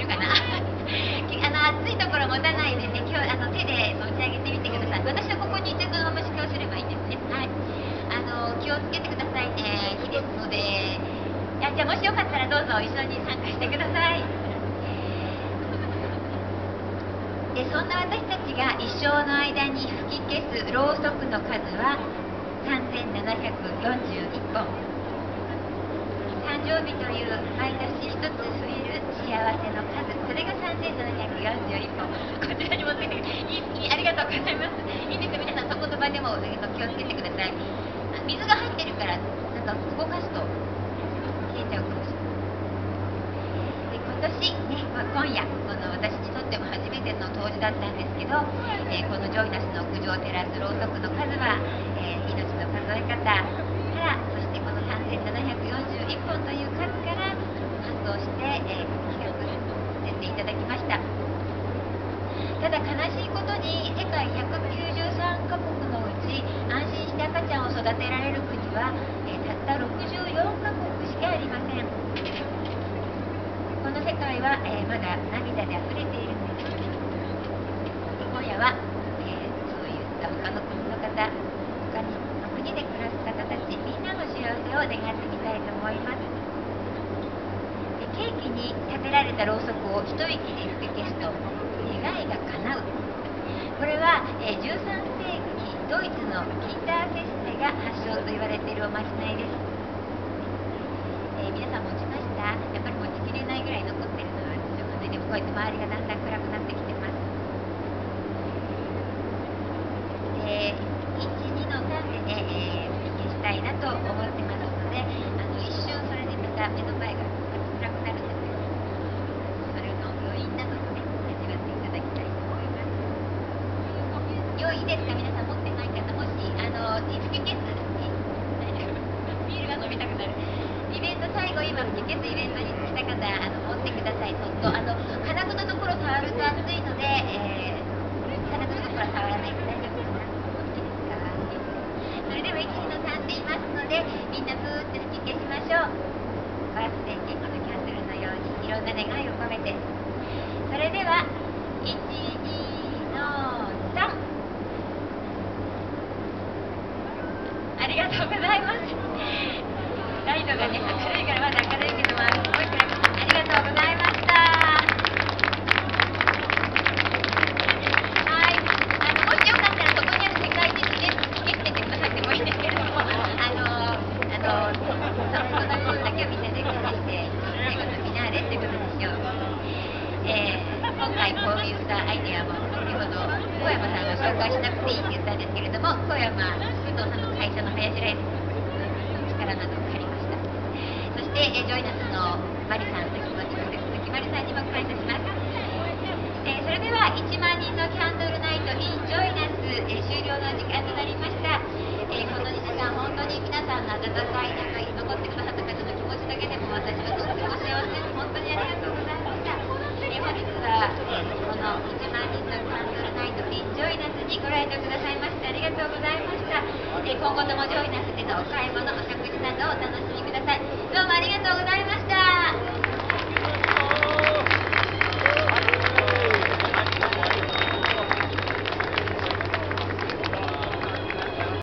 かな熱いところ持たないでね、今日手で持ち上げてみてください。私はここにいてそのまま試供すればいいんですね。はい、気をつけてくださいね。火ですので。じゃあもしよかったらどうぞ一緒に参加してください。でそんな私たちが一生の間に吹き消すろうそくの数は3741本。誕生日という毎年一つ増える幸せの数、それが3741本。こちらに持ってきてありがとうございます。いいですよ、皆さんそこの場でも気をつけてください。水が入ってるからなんか動かすと消えちゃうかもしれない。で今年ね、今夜この私にとっても初めての冬至だったんですけど、このジョイナスの屋上を照らすろうそくの数は、命の数え方から、そしてこの3741本という数から発想して、企画させていただきました。ただ悲しいことに世界193カ国のうち安心して赤ちゃんを育てられる国は、たった64カ国しかありません。この世界は、まだ涙で溢れているんです。今夜は、そういった他の国の方、他の国で暮らす方たちみんなの幸せを願ってみたいと思います。ケーキに立てられたろうそくを一息で吹き消すと願いが叶う。これは、13世紀ドイツのキンダーフェステが発祥と言われているおまじないです。皆さん持ちました？やっぱり持ちきれないぐらい残ってるのはしょうがない。でもこうやって周りがだんだん暗くなってきてます。で1、2の3でね、吹き消したいなと思ってますので、一瞬それでまた目の前が暗くなるんですよ。それの余韻などをね、味わっていただきたいと思います。用意ですか？皆さん持ってない方、もし吹き消すビールが飲みたくなるイベント、最後今吹き消すイベントにした方持ってください。そっと金具のところ触ると熱いので、金具のところは触らないで大丈夫かな。いいですか？それでは1、2の3で言いますので、みんなブーって吹き消しましょう。バースデーケーキのキャンドルのようにいろんな願いを込めて。それでは1、2の3。ありがとうございます。ライトがね、明るいからまだ明るいけど、すごい暗くてありがとうございました。はい、もしよかったらそこにある世界地図で消してってくださってもいいんですけれども、その部分だけをみんなで消して最後のフィナーレっていうことにしよう。今回こういったアイデアも先ほど小山さんが紹介しなくていいって言ったんですけれども、小山不動産の会社の林ライズの力などを借りました。そして、ジョイナスのマリさん、先ほど鈴木マリさんにも感謝します。それでは1万人のキャンドルナイト in ジョイナス、終了の時間となりました。この2時間本当に皆さんの温かい中に残ってくださった方の気持ちだけでも私はとっても幸せです。本当にありがとうございました。本日は、この1万人のキャンドルナイト in ジョイナスにご来場くださいましてありがとうございました。今後ともジョイナスでのお買い物、お食事などをお楽しみください。どうもありがとうございました。